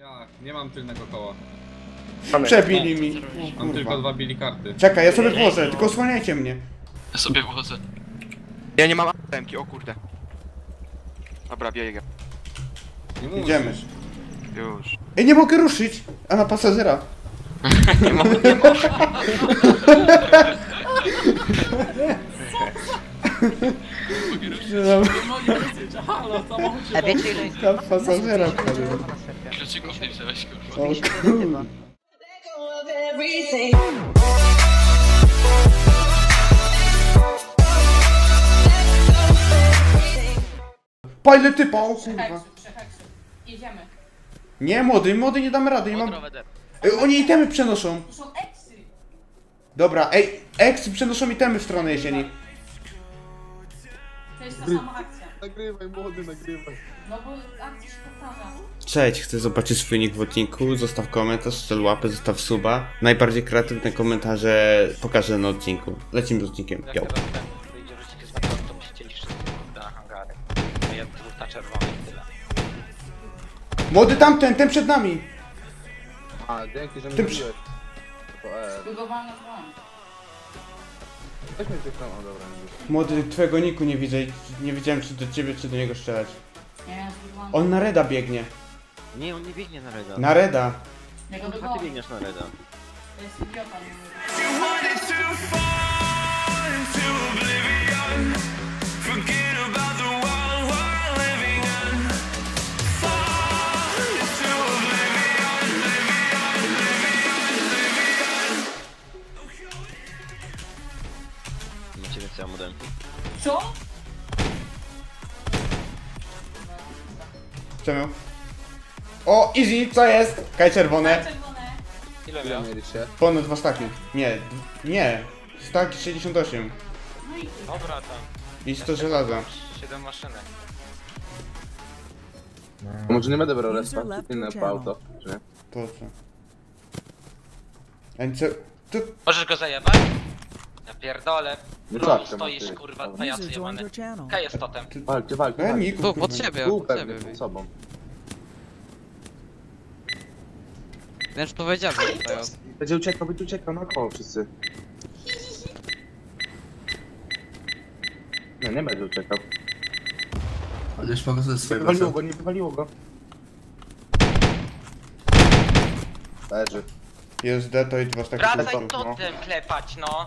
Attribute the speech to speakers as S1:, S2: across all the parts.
S1: Ja nie mam tylnego koła.
S2: Przebili mi.
S1: Mam tylko 2 bili karty.
S2: Czekaj, ja sobie włożę, tylko osłaniajcie mnie.
S3: Ja sobie wchodzę.
S4: Ja nie mam AMki, o kurde. Dobra, biegę.
S1: Nie musisz.
S2: Idziemy.
S4: Już.
S2: Ej, nie mogę ruszyć! A na pasażera.
S4: Nie mam.
S5: A wiecie ile jest?
S2: Na pasażera.
S3: Kluczyków nie wziąłeś, kurwa.
S2: O
S5: Mieliśmy
S2: kurde.
S5: chyba.
S2: Pa, ile typa, o kurwa.
S6: Przeheksu. Jedziemy.
S2: Nie, młody nie damy rady, nie mam... Ej, oni itemy przenoszą.
S6: To są eksy.
S2: Dobra, ej, eksy przenoszą itemy w stronę jesieni.
S6: To jest ta sama akcja.
S7: Nagrywaj, młody, nagrywaj.
S6: No bo akcja się powtarza.
S2: Cześć, chcę zobaczyć swój nick w odcinku, zostaw komentarz, strzel łapę, zostaw suba. Najbardziej kreatywne komentarze pokażę na odcinku. Lecimy z odcinkiem,
S8: Jak
S2: yo.
S8: teraz ten wyjdzie wrócicie z metrą, to musicie iść wszyscy na hangary. A ja dwóch na czerwono i tyle.
S2: Młody tamten, ten przed nami.
S7: A, dzięki, że mnie
S2: Tym
S7: zabiłeś. To
S6: Zbudowałem na dron.
S7: weź mnie tych tam, o dobra, nie wiem.
S2: Młody, twojego niku nie widzę i nie wiedziałem czy do ciebie, czy do niego strzelać.
S6: Nie wiem, zbudowałem.
S2: On na reda biegnie.
S9: Nie, on nie biegnie na Reda.
S2: Na reda.
S6: Ja go
S9: A ty
S6: dogonię.
S9: biegniesz na Reda.
S6: To jest idiota, nie mówię.
S9: Macie więcej amudentu.
S6: Co?
S2: Czemu? O, easy, co jest? Kaj czerwone.
S6: Czerwone.
S8: Ile
S7: Ile
S8: miał?
S7: mieliście?
S2: Ponad 2 staki. Nie. Staki 68.
S6: No i
S8: Dobra tam.
S2: I 100 żelaza.
S8: 7 maszynek.
S7: A może nie będę brał respa? Inne po auto, czy nie?
S2: Po co? NC... To...
S8: Możesz go zajebać? Ja pierdolę.
S7: No
S8: Brun,
S7: tak,
S8: stoisz
S7: temat,
S8: kurwa,
S7: ty.
S8: pajacu jebany. K jest totem.
S7: Walcie, walcie,
S2: Ja
S7: walcie.
S2: niku.
S4: Tu, pod siebie,
S7: Tu
S4: pod
S7: pewnie,
S4: siebie.
S7: przed sobą.
S4: Wiem, że powiedziałem, że
S7: Będzie uciekał na koło wszyscy. Nie będzie uciekał.
S10: Ale już mogę ze swojego.
S7: Nie wywaliło go. Leży.
S2: Jest D to i 2 staki.
S8: Wracaj
S2: żelaza.
S8: totem klepać, no.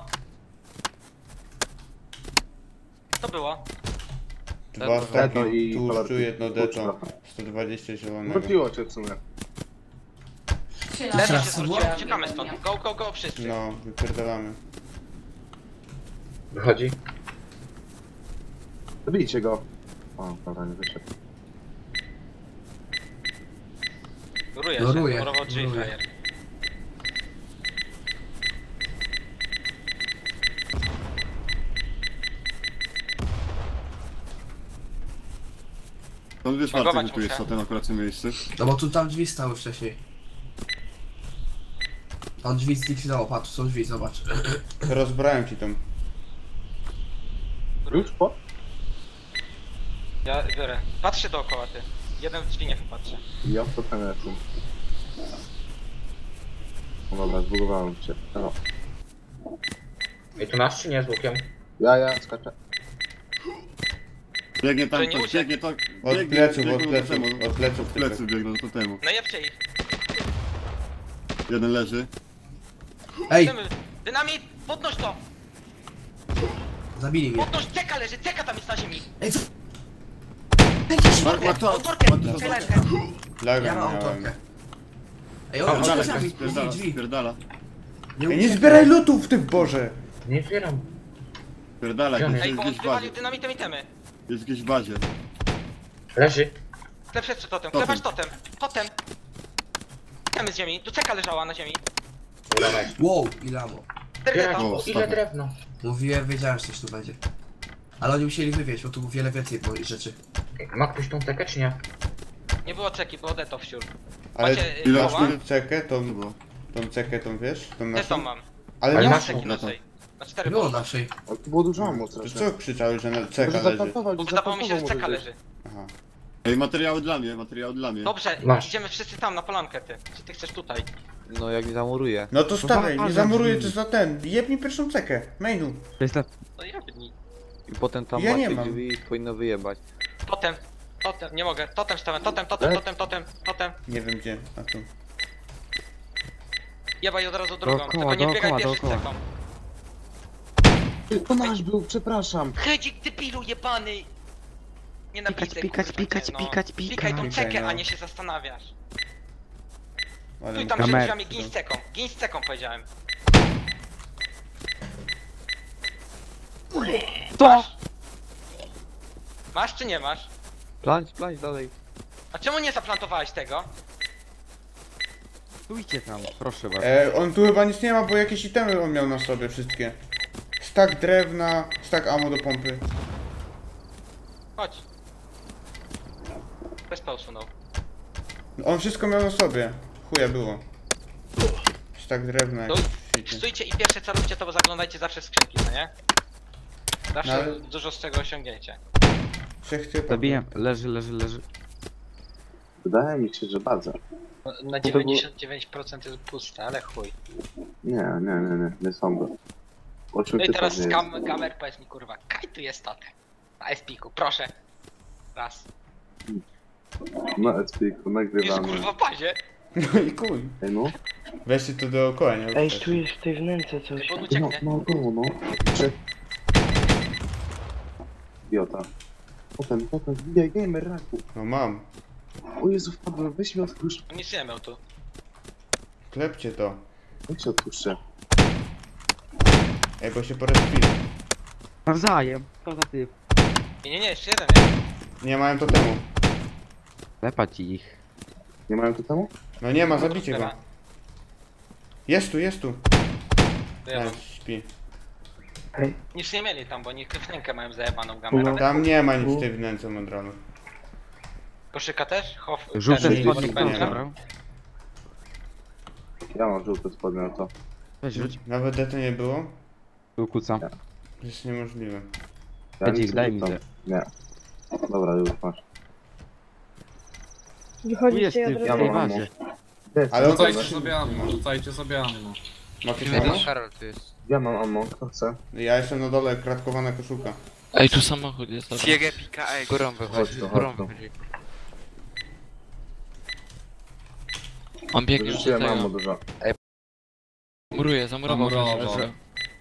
S8: To było.
S2: 2 staki
S7: Deto i
S2: tłuszczu,
S7: kolorki.
S2: 1
S7: Tłuszcz
S2: deto.
S7: trochę.
S2: 120 zielonego.
S7: Wróciło cię w sumie.
S8: Leży się
S10: raz.
S8: zwróciłem, uciekamy stąd. Go, go, go, wszyscy.
S2: No, wypierdalamy.
S7: Wychodzi. Zabijcie go. O, dobra, nie wyszedł.
S8: Góruje się,
S10: Góruje,
S8: murował drzwi
S10: góruje.
S8: frajer.
S11: To wiesz,
S8: Logować
S11: Marcin, że tu jest
S8: muszę.
S11: totem akurat w tym miejscu.
S10: No bo tu tam drzwi stały wcześniej. On drzwi zlikwidował, patrz, tu są drzwi, zobacz.
S2: Rozbrałem ci tam.
S7: Już po?
S8: Ja biorę. Patrz się dookoła ty. Jeden w drzwi niech patrzy.
S7: Ja w to lecę. No dobra, zbugowałem cię. No.
S8: I tu masz czy nie z łukiem?
S7: Ja skaczę.
S11: Biegnie tam,
S8: Że nie
S11: to,
S8: uciekł.
S11: biegnie to...
S2: Od
S11: biegnie-
S2: pleców,
S11: biegną
S2: od
S11: do
S2: pleców,
S11: totemu.
S2: od pleców.
S11: Od pleców biegną do totemu.
S8: Najlepsze ich.
S11: Jeden leży.
S10: Ej,
S8: Dynamit! Podnoś to!
S10: zabili mnie.
S8: Podnoś! Ceka leży! Ceka tam jest na ziemi!
S10: Ej, co?
S8: Autorkę! Kielerkę!
S2: Laga
S10: Ja mam
S2: miałem.
S10: autorkę. Ej, on
S11: Spierdala,
S10: drzwi,
S11: spierdala,
S10: drzwi.
S11: spierdala.
S2: Ej, nie zbieraj lutów, ty w Boże!
S8: Nie zbieram.
S11: Spierdala,
S8: Ej,
S11: jest
S8: bo on
S11: gdzieś w bazie.
S8: wywalił dynamitem itemy.
S11: Jest gdzieś w bazie.
S8: Leży. Klep jeszcze totem,
S11: Totem.
S8: klepać totem. Totem. Itemy z ziemi. Tu ceka leżała na ziemi.
S10: Wow, ile amo.
S11: O, ile
S8: drewno?
S10: Mówiłem, wiedziałem, że coś tu będzie. Ale oni musieli wywieźć, bo tu było wiele więcej było rzeczy.
S8: Ma ktoś tą cekę czy nie? Nie było ceki, było deto wśród.
S2: Ale
S8: Macie
S11: ile
S8: koła?
S11: sztuk?
S2: cekę,
S11: To było.
S2: tą cekę, tą wiesz? Tą
S8: Deto
S2: naszą.
S8: mam.
S2: Ale nie
S8: Ma
S2: masz...
S8: ceki
S11: no to.
S8: naszej. Na 4
S10: Było
S8: było.
S10: naszej.
S7: O, tu było dużo amu
S2: To
S7: strasznie.
S2: co krzyczałeś, że na ceka
S7: Może
S2: leży?
S7: zakantować,
S8: Bo wydawało mi się, że
S7: zakantował
S8: ceka
S7: może
S8: leży.
S2: Aha.
S11: Ej, materiały dla mnie, materiały dla mnie.
S8: Dobrze,
S7: Masz.
S8: idziemy wszyscy tam na polankę, ty. Czy ty chcesz tutaj?
S7: No jak zamuruję.
S2: No to stawiaj, nie zamuruję to za ten. Jebnij pierwszą cekę. Mainu.
S8: No jebnij.
S7: I potem tam
S2: Ja nie
S7: macie
S2: mam.
S7: drzwi i powinno wyjebać.
S8: Totem, nie mogę. Totem stawiam, totem.
S2: Nie wiem gdzie. A tu.
S8: Jebaj od razu drugą,
S7: Dookoła,
S8: tylko nie biegaj
S7: dookoła,
S8: pierwszy
S7: dookoła.
S8: ceką.
S7: To nasz był, przepraszam.
S8: Hedzik, ty pilu jebany! Nie na
S9: Pikać,
S8: pizdę,
S9: pikać,
S8: kurwa,
S9: pikać,
S8: cię, no.
S9: pikać,
S8: Pikaj tą
S2: pikaj,
S8: cekę,
S2: no.
S8: a nie się zastanawiasz.
S2: Ale
S8: Tu i tam przed drzwiami, gin z ceką powiedziałem.
S7: To!
S8: Masz czy nie masz?
S7: Planć dalej.
S8: A czemu nie zaplantowałeś tego?
S9: Stójcie tam, proszę bardzo.
S2: On tu chyba nic nie ma, bo jakieś itemy on miał na sobie wszystkie. Stak drewna, stak ammo do pompy.
S8: Chodź. Bezpa usunął.
S2: On wszystko miał na sobie. Chuja było. Stak drewna.
S8: No,
S2: jakieś
S8: stójcie i pierwsze co róbcie, to zaglądajcie zawsze w skrzynki, no nie? Zawsze
S2: No ale-
S8: dużo z czego osiągnięcie.
S2: Trzech typów.
S9: Zabijam, leży.
S5: Wydaje mi się, że bardzo.
S8: Na 99% jest puste, ale chuj.
S5: Nie sądzę. O czym
S8: No i
S5: ty
S8: teraz
S5: pewnie jest?
S8: kamer powiedz mi kurwa, kaj tu jest totem. Na SP-ku, proszę. Raz.
S5: Na Espiku
S8: Jest
S5: nagrywamy.
S8: kurwa w bazie.
S2: No i kuj.
S5: Ej no,
S2: Weźcie to dookoła, nie?
S11: Ej, tu jest w tej wnęce coś.
S8: Bo on
S5: no,
S8: ucieknie.
S5: no. Idiota. Potem, wbijaj gamer raku.
S2: No mam.
S5: O Jezu, wpadłem, weź mi otwórz.
S8: Nic nie miał tu.
S2: Klepcie to.
S5: Jak się otwórzcie?
S2: Ej, bo się porozpili.
S9: Nawzajem, to za ty.
S8: Nie, jeszcze jeden jest.
S2: Nie mają to temu.
S9: Lepać ich.
S5: Nie mają tu temu?
S2: No nie ma, zabicie go.
S8: Dobra.
S2: Jest tu.
S8: To ja mam.
S2: Śpi.
S8: Nic nie mieli tam, bo oni rękę mają zajebaną gamerę.
S2: Tam nie ma nic w tej wnęce Mondralu.
S8: Koszyka też?
S9: Żółty
S2: Ten
S9: spodnie,
S2: ten
S9: kto zabrał?
S5: Ja mam żółte spodnie, no to.
S9: Weź rzuć.
S2: Nawet DT nie było?
S9: Tu kucam.
S2: To jest niemożliwe.
S5: Ja
S9: Hedzik,
S5: nic
S9: daj
S5: nie
S9: mi
S5: rzucam.
S9: te.
S5: Nie. Dobra, już masz.
S9: Tu jest ty, w
S5: Ja
S9: tej
S5: mam
S9: bazie.
S2: Ale on
S1: Rzucajcie sobie ammo, rzucajcie sobie ammo.
S2: Macie ammo?
S3: Karol tu jest.
S5: Ja mam ammo, kto chce?
S2: Ja jestem na dole, kratkowana koszulka.
S3: Ej, tu samochód jest, dobra.
S4: Fiegę pika, ej.
S3: Górą
S5: Chodź
S3: wychodzi,
S5: tu,
S3: górą
S5: chodź tu.
S3: wychodzi. On biegnie już do
S5: Rzuciłem ammo
S3: tego.
S5: dużo.
S3: Muruje, zamurował.
S1: Zamurował.
S3: że-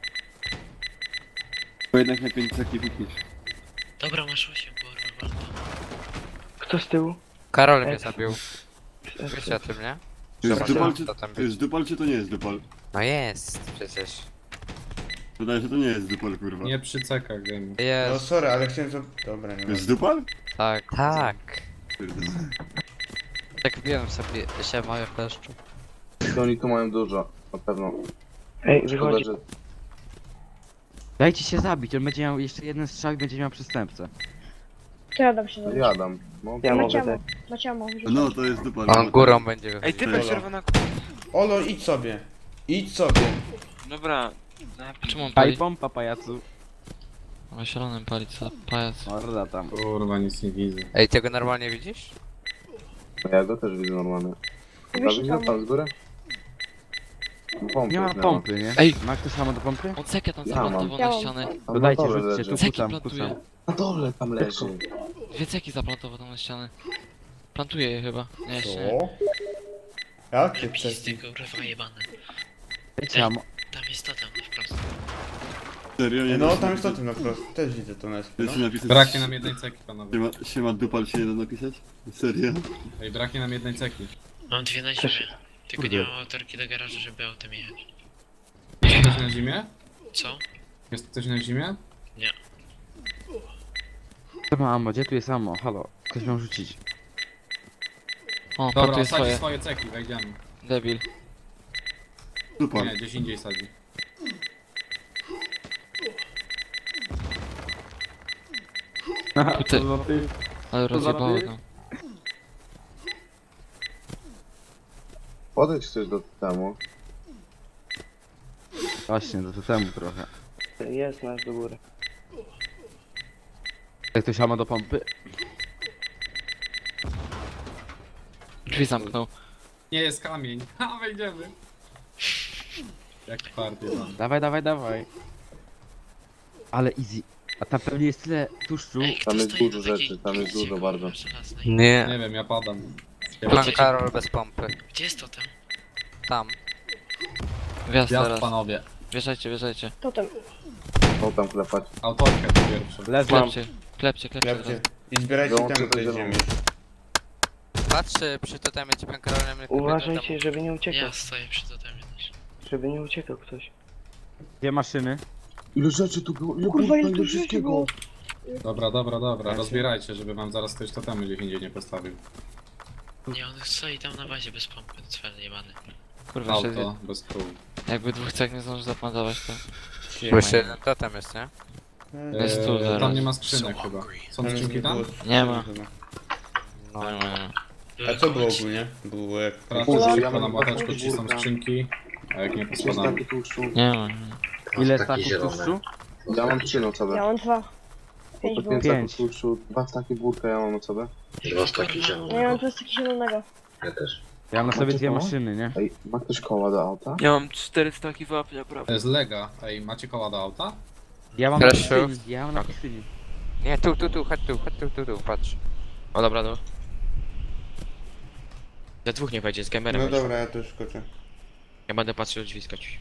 S11: Bo jednak na 5 sekund pikniesz.
S8: Dobra, masz 8, kurwa, warto.
S11: Kto z tyłu?
S3: Karol mnie zabił. Wiecie o tym, nie?
S11: To jest
S3: Zobaczmy,
S11: dupol,
S3: co tam
S11: to jest dupol, czy to nie jest dupol?
S3: No jest, przecież.
S11: Wydaje się, że to nie jest dupol, kurwa.
S1: Nie przy cekach game.
S2: No
S3: Jest,
S2: sorry, ale chciałem to... Dobra, nie
S11: To
S2: ma.
S11: jest dupol?
S3: tak.
S11: Pierdolę.
S3: Tak wbiłem sobie się moje peszczu.
S5: To oni tu mają dużo, na pewno.
S11: Ej,
S5: Szkoda,
S11: wychodzi.
S5: że...
S9: Dajcie się zabić, on będzie miał jeszcze jeden strzał i będzie miał przestępcę.
S6: Jadam się zabić.
S5: Jadam. No,
S11: Ja
S6: Macie
S11: mogę
S6: ammo, macie ammo.
S11: No, to jest dupol.
S3: On górą będzie
S4: Ej,
S3: wychodził.
S4: typek czerwona.
S2: Olo, idź sobie. Idź sobie.
S4: Dobra.
S3: Czemu on
S9: Paj
S3: pali?
S9: pompa, pajacu.
S3: Ma zielonym palić, co? Pajac.
S9: Morda tam.
S1: Kurwa, nic nie widzę.
S3: Ej, tego normalnie widzisz?
S5: ja go też widzę normalnie. Widzę tam z góry? Pompy
S9: Nie ma
S5: miałem.
S9: pompy, nie?
S3: Ej!
S9: Ma ktoś samo do pompy?
S3: On cekę tam
S5: Ja
S3: zaplantował
S6: mam.
S3: na ścianę.
S5: Tam
S9: Dodajcie,
S5: na dole
S9: rzućcie
S5: leży.
S9: tu,
S3: Ceki
S9: kucam,
S3: plantuje.
S9: kucam.
S5: Na dole tam leży.
S3: Dwie ceki zaplantował tam na ścianę. Plantuje je chyba. Nie, jeszcze nie.
S2: Co? Jak ty chcesz?
S8: kurwa jebane.
S9: Dajcie ammo.
S8: Tam jest totem, wprost.
S11: Serio? Nie
S2: No
S11: da się
S2: tam jest to
S11: napisać?
S2: tym na wprost. Też widzę to na SP,
S11: Da
S2: no.
S11: się napisać?
S1: Braknie nam jednej ceki, panowie.
S11: Siema dupol się nie da napisać? Serio?
S1: Ej, braknie nam jednej ceki.
S8: Mam dwie na
S11: Też-
S8: ziemię. Tylko nie mam autorki do garażu, żeby autem jechać.
S1: Jest ktoś na zimie?
S8: Co?
S1: Jest ktoś na zimie?
S9: To ma ammo, gdzie tu jest ammo? Halo, ktoś miał rzucić.
S3: O,
S1: Dobra,
S3: plantuje
S1: sadzi
S3: swoje.
S1: swoje ceki, wejdziemy.
S3: Debil.
S11: Dupol.
S1: Nie, gdzieś indziej sadzi.
S3: Tutaj. Ale rozjebało go.
S5: Podejdź coś do temu.
S9: Właśnie, do temu trochę.
S11: Jest nasz do góry.
S9: Jak ktoś ammo do pompy?
S3: Drzwi zamknął.
S1: Nie jest kamień. Ha, wejdziemy. Jaki party mam.
S9: Dawaj, dawaj, dawaj. Ale easy. A tam pewnie jest tyle tłuszczu.
S5: Tam jest dużo rzeczy, tam jest dużo bardzo.
S8: Nie.
S1: Nie wiem, ja padam.
S8: Pan Karol bez pompy.
S3: Gdzie jest to tam?
S8: Tam.
S3: Wjazd
S1: Wjazd,
S3: teraz.
S1: panowie.
S3: Wjeżdżajcie, wjeżdżajcie.
S6: Totem.
S5: Co tam klepać?
S1: Autorkę tu pierwszy.
S9: Leży.
S3: Klepcie, klepcie, klepcie.
S2: Klepcie. I zbierajcie
S5: Wyłączę
S2: tam
S5: to
S2: tej
S5: zielone.
S2: ziemi.
S8: Patrzcie przy totemie, ci pan Karol nie
S11: Uważajcie, żeby nie uciekał.
S3: stoję przy totemie też.
S11: Żeby nie uciekał ktoś.
S9: Dwie maszyny.
S5: Ile rzeczy tu było? Ile
S6: Kurwa, ile
S5: ile
S6: tu rzeczy było.
S1: Dobra, dobra, dobra. Rozbierajcie, żeby wam zaraz ktoś totemy gdzieś indziej nie postawił.
S3: Nie, on stoi tam na bazie bez pompy, cwel jebany. Kurwa,
S1: Auto,
S3: jeszcze
S1: bez kół.
S3: jakby dwóch cech nie zdąży zaplantować, to...
S8: Jeszcze jeden totem jest, nie?
S3: Jest tu zaraz.
S1: Tam nie ma skrzynek chyba. Są skrzynki tam?
S3: Nie ma.
S8: No.
S2: A co było ogólnie? Było jak...
S1: Sprawdźcie szybko
S5: mam
S1: na młoteczku,
S5: taką
S1: czy są
S5: górkę.
S1: skrzynki. A jak nie, to
S5: Jest
S1: spadamy.
S5: taki tłuszczu.
S3: Nie ma.
S9: Ile staków tłuszczu?
S5: Ja mam 3 nocowe.
S6: Ja mam 2. 5
S5: To
S6: było.
S5: 5
S9: Pięć.
S5: staków tłuszczu, 2 staki burka ja mam nocowe.
S6: Ja mam 2 staki zielonego.
S9: Ja mam na sobie
S5: Macie
S9: dwie
S5: to?
S9: maszyny, nie?
S5: Ej, ma ktoś koła do auta?
S7: Ja mam 400 wapnia,
S1: To
S7: prawda?
S1: jest lega. Ej, macie koła do auta?
S9: Ja mam na
S8: Krasiu.
S9: pustyni. Ja mam na pustyni.
S8: Nie, tu, chodź tu, patrz.
S3: O dobra, dobra. Za dwóch nie wejdzie, z gamerem.
S2: No dobra, ja też skoczę.
S3: Ja będę patrzył drzwi skoczyć.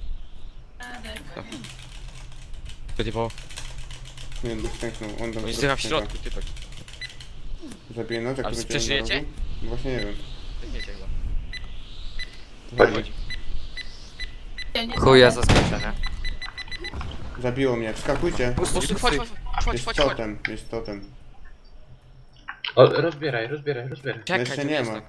S3: Spodziewało.
S2: Nie, dostęknął. On tam
S3: On jest w środku, typek.
S2: Zabiję noc, jak
S3: A
S2: będzie
S3: wy żyjecie?
S2: na rogu? Właśnie nie wiem.
S3: Wiecie chyba.
S2: Chodzi.
S8: Chuja zaskoczenia.
S2: Zabiło mnie, wskakujcie. Jest totem, jest totem.
S3: Rozbieraj.
S2: No jeszcze nie ma.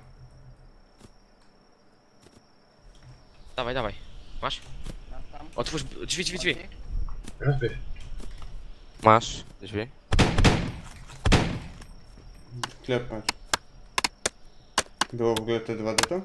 S3: Dawaj. Masz? Otwórz drzwi.
S8: Masz drzwi?
S2: Klepać. Było w ogóle te 2D to?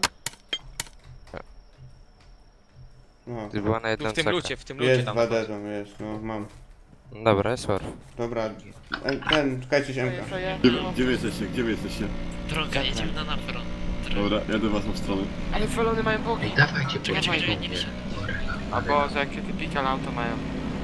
S2: No,
S8: Ty była na jedną cekę.
S3: w tym
S2: jest 2D to, jest, no mam.
S8: Dobra, jest war.
S2: Dobra, czekajcie się MK.
S11: Gdzie wy jesteście? Gdzie wy jesteście?
S3: Droga, jedziemy na napron.
S11: Dobra, jadę w waszą stronę.
S7: Ale felony mają bogi.
S3: Dawajcie, czekaj, nie wsiadaj.
S7: A Boże, jakie ty pikal auto mają.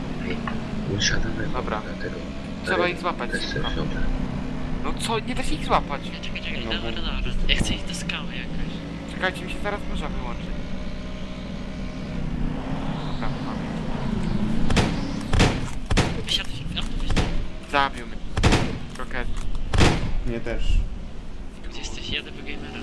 S7: Dobra. Trzeba ich złapać. No co, nie da się ich złapać.
S3: Czekaj, dobra. Ja chcę iść do skały jakoś.
S7: Czekajcie, mi się zaraz burza wyłączy. Dobra, mamy.
S3: Wysiadaj się,
S7: Zabił mnie. Kroket.
S2: Nie też.
S3: Gdzie jesteś? Jadę po gamera.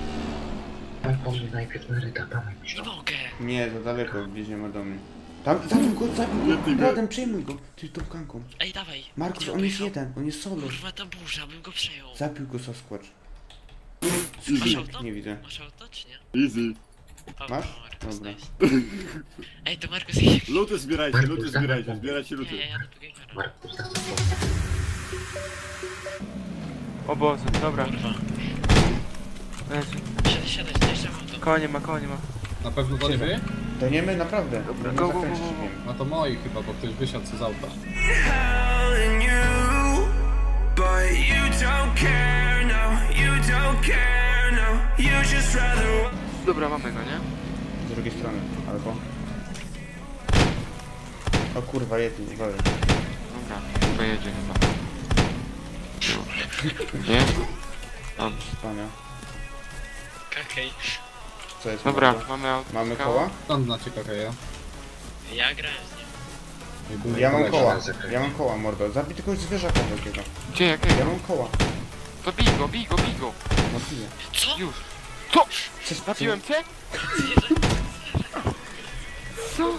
S3: Nie mogę.
S2: Nie, za daleko, gdzieś nie ma do mnie. Tam, zabił go! Bradem, przejmuj go! Ty tą kanką.
S3: Ej, dawaj.
S2: Markus,
S3: Gdzie
S2: on jest
S3: jechał?
S2: jeden, on jest solo.
S3: Kurwa, ta burza, bym go przejął.
S2: Zabił go Sasquatch.
S3: Masz auto?
S2: Nie widzę.
S3: Masz auto, czy nie?
S11: Easy.
S3: O,
S2: Masz?
S3: Markus,
S2: Dobra.
S3: nice. Ej, to Markus jedzie.
S11: Luty zbierajcie, zbierajcie
S3: Ja
S11: luty.
S3: jadę po gamera.
S7: O Boże, dobra.
S3: Kurwa.
S7: Leży.
S3: Siadaj, dojeżdżam auto.
S7: Konie ma.
S1: Na pewno to nie wy?
S2: To nie my, naprawdę.
S7: Dobra,
S2: Nie
S7: go, go,
S2: zakręcić
S7: go, go.
S2: nim.
S1: No to moi chyba, bo ktoś wysiadł z auta.
S7: Dobra, mamy go, nie?
S2: Z drugiej strony, albo... O kurwa, jedni, uważaj.
S7: Dobra, pojedzie chyba. Nie? Dobrze.
S2: Pania.
S3: Kakej.
S2: Co jest?
S7: Dobra,
S2: mordo?
S7: mamy auto.
S2: Mamy koła?
S1: Skąd znacie KKja?
S3: Ja grałem z nim.
S2: Ja mam koła. Ja mam koła, mordo. Zabij tylko zwierzaka takiego.
S7: Gdzie, jakiego?
S2: Ja mam koła.
S7: To bij go.
S2: No piję.
S3: Co?
S7: Już. Co?
S2: Przez
S7: Trafiłem cię? Co?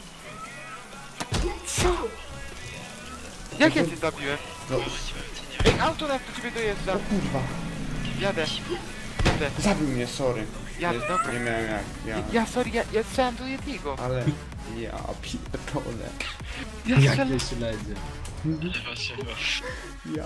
S7: Co? Jak ja cię zabiłem?
S2: No,
S7: Ej, auto nas do ciebie dojeżdża.
S2: o kurwa.
S7: Jadę.
S2: Zabił mnie, sorry.
S7: Jadę, dobra.
S2: Nie miałem jak,
S7: Ja sorry, ja strzelam do jednego.
S2: Ale... Ja pierdolę.
S7: Ja strzelam.
S1: Jakie śledzie.
S2: Ja...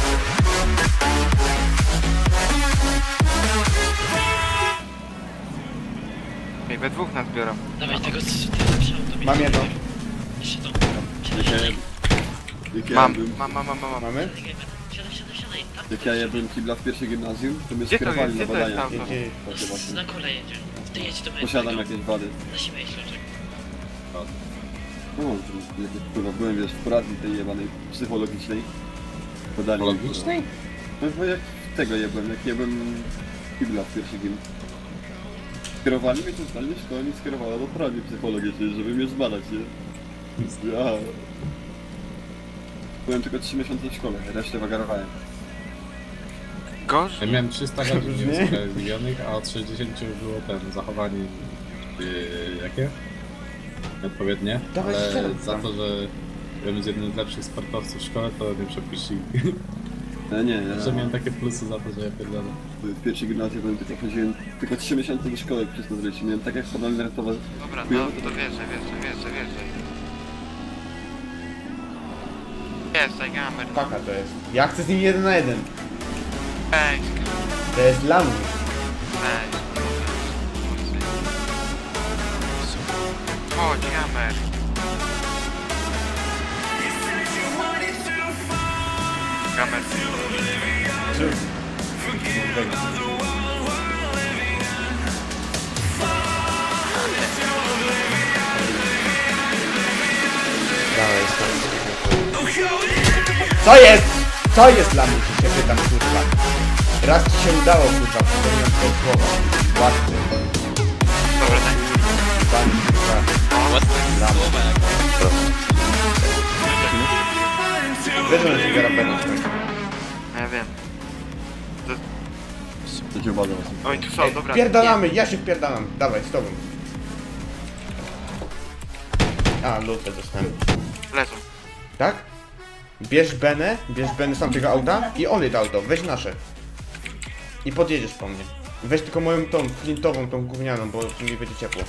S7: Ej, we dwóch nas biorą.
S3: Dawaj tego auto.
S2: Mam jedno.
S3: Jeszcze to.
S11: Jak ja
S7: Mam.
S11: bym...
S2: Mamy?
S3: Siadaj. Tam
S11: Jak ja jadłem kibla w pierwszej gimnazjum, to mnie
S4: Gdzie to
S11: skierowali
S4: jest?
S11: na
S4: Gdzie to jest
S11: badania.
S4: tam?
S2: Jedzie.
S11: Takie właśnie.
S8: Na kole jedzie. Ty jedź do mojego.
S11: Posiadam jakieś wady.
S8: Na siebie środek.
S11: No, jakieś kurwa, byłem wiesz w poradni tej jebanej psychologicznej. Podali mi,
S1: Logicznej?
S11: No bo jak tego jebłem, jak jebłem kibla w pierwszej gim. Skierowali mnie totalnie, szkoła mnie skierowała do poradni psychologicznej, żeby mnie zbadać, nie? Ja... Byłem tylko 3 miesiące w szkole, resztę wagarowałem.
S4: Gorzej?
S1: Ja miałem 300 godzin
S2: Brzmi?
S1: nieusprawiedliwionych, a od 60 było zachowanie... jakie? Odpowiednie,
S2: Dawaj,
S1: ale
S2: strzelaj
S1: za
S2: tam.
S1: to, że byłem z jednym z lepszych sportowców w szkole, to nie przepuścili.
S11: Nie,
S1: Że miałem takie plusy za to, że ja pierdolę.
S11: w pierwszej gimnazjum byłem tylko chodziłem tylko 3 miesiące do szkoły przez to życie. Miałem tak jak podali nartowa.
S4: Dobra, no to wierzę. Jest, gamer.
S2: Paka to jest. Ja chcę z nim 1 na 1.
S4: Ej,
S2: To jest dla mnie.
S4: chodź, gamer. Gamer.
S2: Dawaj, co jest? Co jest dla mnie, się pytam, kurwa? Raz ci się udało, kurwa, przypomniałem twoje słowa. Łatwy.
S4: Dobra, tak.
S2: Pan, kurwa. Dla mnie. Wiesz, że się gra będę
S4: Ja wiem.
S11: To cię uważam.
S4: Oj, tu są, dobra.
S2: Wpierdalamy, ja się wpierdalam. Dawaj, z tobą. A, lutę dostałem.
S4: Lecą.
S2: Tak? Bierz Benę z tamtego auta i olej to auto, weź nasze. I podjedziesz po mnie. Weź tylko moją tą flintową, tą gównianą, bo mi będzie ciepło.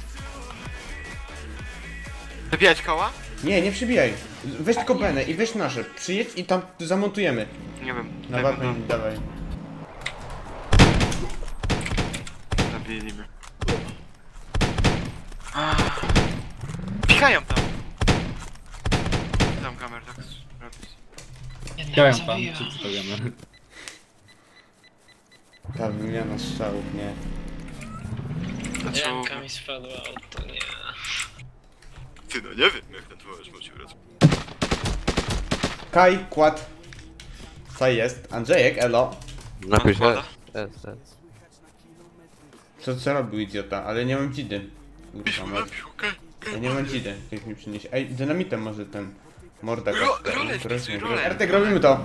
S4: Wybijać koła?
S2: Nie, nie przybijaj. Weź tylko Benę i weź nasze. Przyjedź i tam zamontujemy.
S4: Nie wiem.
S2: Na wapę, dawaj.
S4: Zabiliśmy. Pikają tam. Tam kamer tak robisz.
S1: Chciałem tam, czy co to wiemy?
S2: Ta wymiana strzałów, nie.
S8: Jamka mi spadła, to nie.
S11: Ty no nie wiem jak ten twoje możesz wracać.
S2: Kaj, kład. Co jest? Andrzejek, elo.
S4: Napisz
S2: Co robił idiota? Ale nie mam dzidy. Kurwa, mać. Ja nie mam dzidy, jak mi przyniesie. Ej, dynamitem może ten. Morda
S4: rolę.
S2: Artek, robimy to.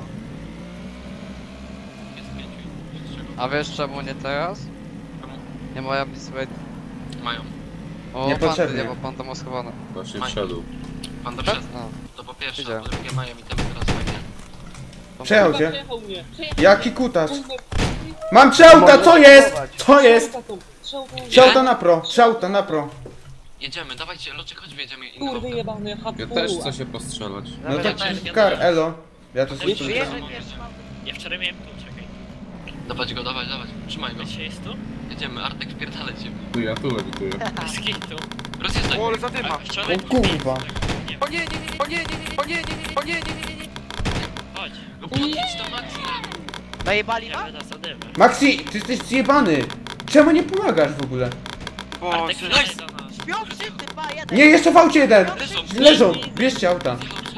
S9: A wiesz czemu nie teraz? Nie mają być swoje...
S3: Mają.
S9: O,
S2: Niepotrzebnie.
S9: panty, nie, bo pan tam ma schowane.
S1: Właśnie wszedł.
S3: Pan do przed.
S9: No.
S3: To po pierwsze,
S9: Widziałem.
S3: po drugie mają i temu teraz fajnie.
S2: Przejechał cię. Jaki kutas? Mam trzauta, co jest? Co jest? Trzauta na pro, trzauta na pro.
S3: Jedziemy, dawajcie, Loczek, chodź, jedziemy.
S6: Kurde jebany,
S1: Ja też chcę się postrzelać.
S2: No to kar, elo. Ja to słyszę.
S8: Ja wczoraj miałem tu, czekaj.
S3: Dawać go, dawać. Trzymaj go.
S8: Dzisiaj jest tu?
S3: Jedziemy, Artek, wpierdalaj się.
S1: Tu ja tu lewituję.
S8: Z kitu.
S3: Rozjeżdżaj.
S4: O, ale zadyma.
S8: Wczoraj...
S2: O kurwa.
S4: O nie, nie.
S8: Chodź.
S3: No podjedź tam, Maxi.
S9: Najebali
S8: Ja będę zadymy.
S2: Maxi, ty jesteś zjebany. Czemu nie pomagasz w ogóle?
S8: Artek,
S4: Boże.
S8: wczoraj do nas.
S2: Nie, jeszcze w aucie jeden. Leżą, bierzcie auta.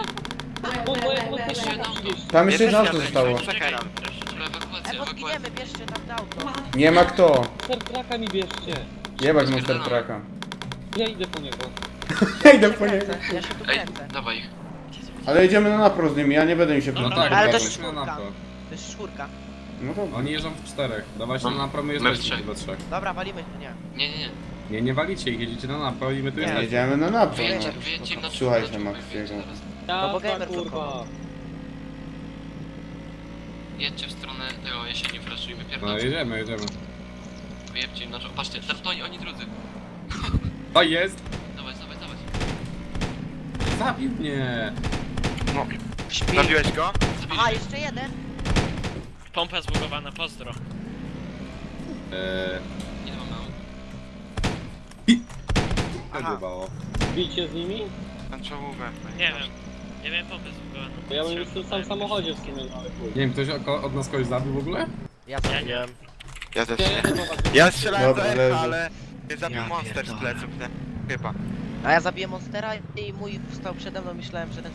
S2: Tam jeszcze jedno auto zostało.
S4: Czekaj nam.
S3: Ewakuacja.
S2: Nie ma kto.
S6: Sertraka mi bierzcie.
S2: Jebać monster trucka.
S6: Ja idę po niego.
S2: Ja idę po niego.
S3: Ej, dawaj ich.
S2: Ale jedziemy na napro z nimi, ja nie będę mi się
S1: No tak,
S2: ale
S1: dawajcie na napro.
S9: To jest czwórka.
S2: No to...
S1: Oni jeżdżą w 4. Dawajcie na napro, my
S3: My w
S1: jesteśmy
S3: trzech.
S1: chyba 3.
S9: Dobra, walimy, nie.
S3: Nie.
S1: Nie walicie ich, jedziecie na napro i my tu jesteśmy.
S2: Jedziemy na napro.
S3: Wyjedźcie im na
S2: Słuchaj
S3: czwórkę,
S2: się,
S3: na
S2: Maxiego.
S3: czwórkę zaraz.
S6: Ja,
S9: bo gamer
S6: kurwa.
S3: Jedźcie w stronę tego jesieni flashu i
S1: No
S3: wypierdolcie.
S1: jedziemy.
S3: Wyjebcie im na czwórkę. Patrzcie, to oni drudzy.
S1: To jest!
S3: Dawaj.
S1: Zabił mnie!
S4: No. Zabiłeś go?
S9: Aha, jeszcze jeden.
S8: Pompa zbugowana, pozdro.
S3: Nie mamy aut.
S1: Wybywało.
S6: Bijcie z nimi?
S4: Tam czołówę.
S8: Nie wiem. Ja miałem pomysł, bo...
S6: Ja bym już w tym samym samochodzie w sumie, no ale chuj.
S1: Nie wiem, ktoś od nas kogoś zabił w ogóle?
S4: Ja zabiłem. Ja też
S6: Nie,
S4: nie.
S6: chyba was...
S4: Ja strzelałem
S2: Dobra,
S4: do echa,
S2: leży.
S4: ale nie zabił
S3: Ja
S4: monster z
S3: pierdolę.
S4: pleców, nie? Chyba.
S12: A ja zabiję monstera i mój wstał przede mną, myślałem, że ten...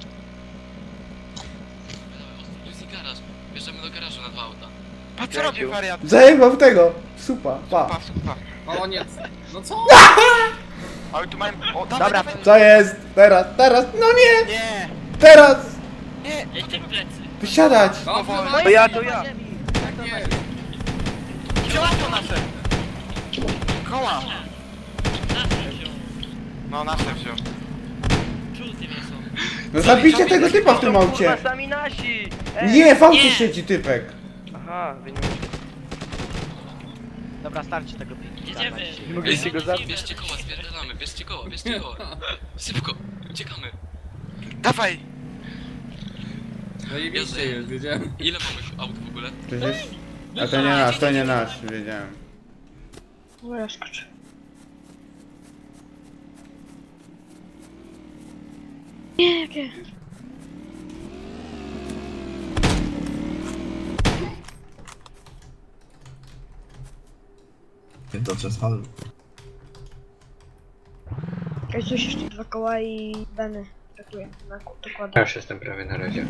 S3: Tu jest i garaż. Wjeżdżamy do garażu na 2 auta.
S4: Patrz co robi wariat.
S2: Zajebał w tego! Supa, pa.
S4: Pa.
S1: O nie, no co?
S4: Ale tu mają... O,
S12: Dobra,
S4: dawaj.
S2: Co jest? Teraz, no nie!
S4: Nie!
S2: Teraz!
S4: Nie!
S8: Jeźdźcie w plecy.
S2: Wysiadać!
S1: Dobrze,
S4: To
S1: no
S4: ja,
S12: to ja!
S1: nie.
S4: Wzięła to nasze! Koła!
S8: Nasze wziął.
S4: No nasze wziął.
S8: Żółty nie są.
S2: No zabijcie tego typa w tym aucie!
S12: sami nasi!
S2: Nie, w aucie
S8: Nie.
S2: siedzi typek!
S12: Aha, wy nie... Dobra, starczy tego piki.
S8: Jedziemy.
S12: Nie mogliście go zabić.
S3: Bierzcie koła, spierdalamy, bierzcie koła. Szybko, uciekamy.
S4: Dawaj!
S1: Zajebiście jest, wiedziałem.
S3: Ile mamy aut w ogóle?
S2: To jest... A to nie nasz, wiedziałem.
S12: No skocz. Nie, jakie?
S10: To przez fal.
S12: Ej, coś jeszcze 2 koła i Beny. Dziękuję. Dokładnie.
S8: Ja już jestem prawie na razie.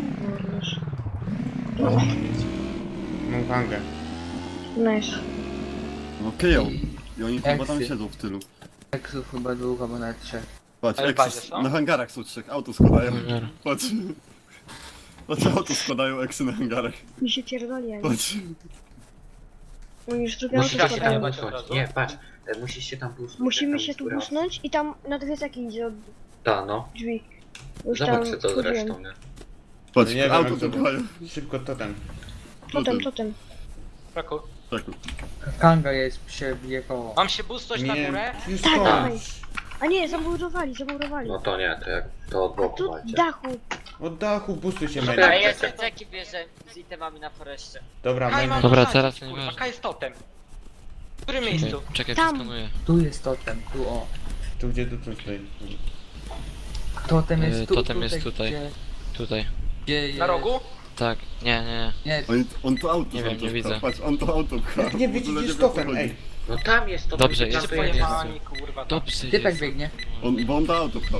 S2: Mam hangę.
S12: Nice.
S11: No kryją. I oni chyba tam siedzą w tylu.
S9: Eksów chyba 2 albo nawet 3.
S11: Patrz,
S8: Ale w bazie
S11: eksy
S8: są?
S11: na hangarach są 3, auto składają. Patrz. Patrz, auto składają eksy na hangarach.
S12: Mi się pierdoli, ja nie.
S11: Patrz.
S12: Oni już drugie
S8: Musisz
S12: auto
S8: się tam
S12: składają.
S8: busnąć. Nie, patrz. Musisz się tam busnąć.
S12: Musimy się tu busnąć i tam na dwie takie idzie od
S8: Ta, no.
S12: drzwi. Już
S8: Zobacz
S12: tam
S8: co to
S12: wchodziłem.
S8: zresztą, nie?
S11: Patrz,
S2: Nie wiem,
S11: auto
S2: jak to
S11: dopchają.
S2: Szybko totem.
S12: Totem.
S8: Braku.
S11: Tak.
S9: Kanga jest, przebije koło.
S8: Mam się busnąć na
S2: Nie,
S8: górę?
S2: już
S12: Tak, dawaj.
S2: kończ.
S12: A nie, zamurowali.
S8: No to nie, to jak to od
S12: A
S8: boku
S12: tu
S8: walcie.
S12: dachu.
S2: Od dachu, bustuj się,
S8: Dobra,
S2: Mena.
S8: ja
S12: jeszcze ceki bierze z itemami na foreście.
S2: Dobra,
S8: Kaj
S2: Mena.
S8: mam
S3: Dobra,
S8: posadzić,
S3: teraz nie
S8: kurwa,
S3: ważne.
S8: Kaj jest totem. W którym miejscu?
S3: Czekaj,
S12: Tam.
S3: przeskanuję.
S9: Tu jest totem, tu o.
S2: Tu gdzie tu stoi.
S9: Totem jest tu,
S3: Totem jest tutaj.
S9: Gdzie,
S3: Tutaj.
S9: gdzie jest...
S8: Na rogu?
S3: Tak, nie.
S9: Nie,
S11: On to auto
S3: Nie wiem,
S11: tam
S3: nie
S11: pcha.
S3: widzę.
S11: Patrz, on to auto pcha.
S2: Jak nie
S11: W ogóle
S2: widzisz,
S11: wiem,
S2: jest
S11: o co
S2: totem,
S11: chodzi.
S2: ej.
S8: No tam jest to.
S3: Dobrze,
S8: jest
S3: jest
S8: pojechani, kurwa.
S3: Dobrze
S9: typek
S3: jest.
S9: biegnie.
S11: Bo on to auto pchał.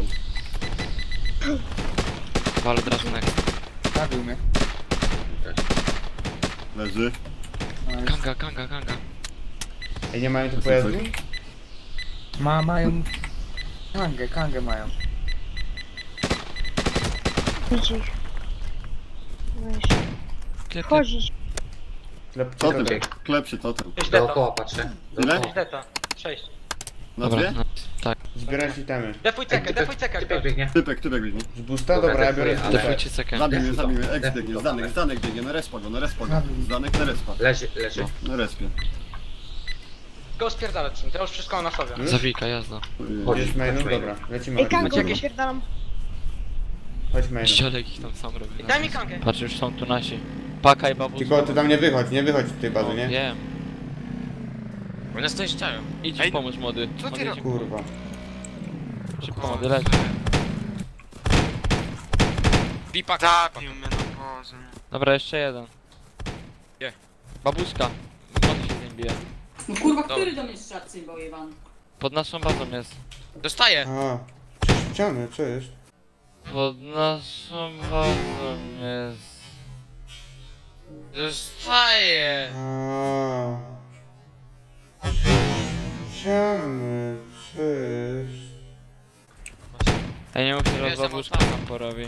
S3: Wal od razu next.
S9: Zabił mnie.
S11: Leży.
S9: Nice.
S3: Kanga.
S2: Ej, nie mają tu pojazdu?
S9: Mają... Kangę mają.
S12: Widzi ich. Weź.
S3: Klepie.
S12: Chodzić.
S2: Klepcie
S11: Totem,
S2: totem.
S11: klep się totem.
S8: Jest deta.
S7: Dookoła patrzę.
S11: Ile?
S8: Jest deta. 6.
S11: Na
S3: Dobra,
S11: dwie?
S3: no, tak.
S2: Zbierać itemy.
S8: Defuj cekę,
S7: Typek biegnie.
S11: Typek biegnie.
S2: Z busta? Dobra, ja biorę z busta.
S3: Defujcie cekę.
S11: Zabij mnie, ex biegnie, Zdanek biegnie, na respa go. Zdanek na respa.
S7: Leży.
S11: Na respie.
S8: Go spierdalać czym, to już wszystko na sobie.
S3: Zawika, jazda.
S2: Jest mainu? Dobra, lecimy.
S12: Ej, kanką
S2: Chodź
S12: wyświerdalam.
S2: mainu.
S3: Ściolek ich tam sam robi.
S8: Daj mi kankę.
S3: Patrz, już są tu nasi. Paka i babu.
S2: Tylko ty tam nie wychodź z tej bazy, nie?
S3: Wiem. One stoi ściają. Idź
S4: Ej,
S3: pomóż młody.
S4: co ty
S3: Młody,
S4: robisz?
S3: idź
S2: Kurwa.
S3: Szybko młody, leć.
S4: Zabił mnie, no Boże.
S3: Dobra, jeszcze jeden.
S4: Gdzie?
S3: Babuszka. Młody się z nim bije.
S13: No kurwa, który do mnie strzał cymbał jebany?
S3: Pod naszą bazą jest.
S4: Dostaję!
S2: A, ściany, co jest?
S3: Pod naszą bazą jest. Dostaję!
S2: A. Ściany, co jest?
S3: Ej, nie mów, że babuszka tam porobi.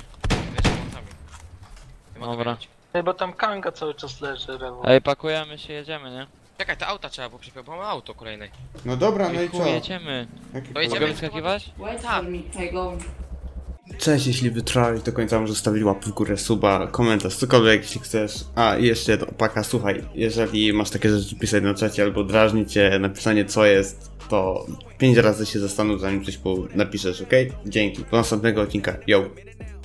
S3: Dobra.
S8: Ej, bo tam kanga cały czas leży, rewo.
S3: Ej, pakujemy się, jedziemy, nie?
S4: Czekaj, te auta trzeba było przypiąć, bo mamy auto kolejnej.
S2: No dobra, no i co?
S3: Jedziemy.
S2: Jaki
S4: To jedziemy.
S3: Mogę wyskakiwać?
S13: Wait for me, I go.
S2: Cześć, jeśli wytrwałeś do końca, możesz zostawić łapkę w górę, suba, komentarz, cokolwiek jeśli chcesz. A, i jeszcze jedno, Paka, słuchaj, jeżeli masz takie rzeczy pisać na czacie albo drażni cię napisanie co jest, to 5 razy się zastanów zanim coś napiszesz, okej? Dzięki, do następnego odcinka, yo!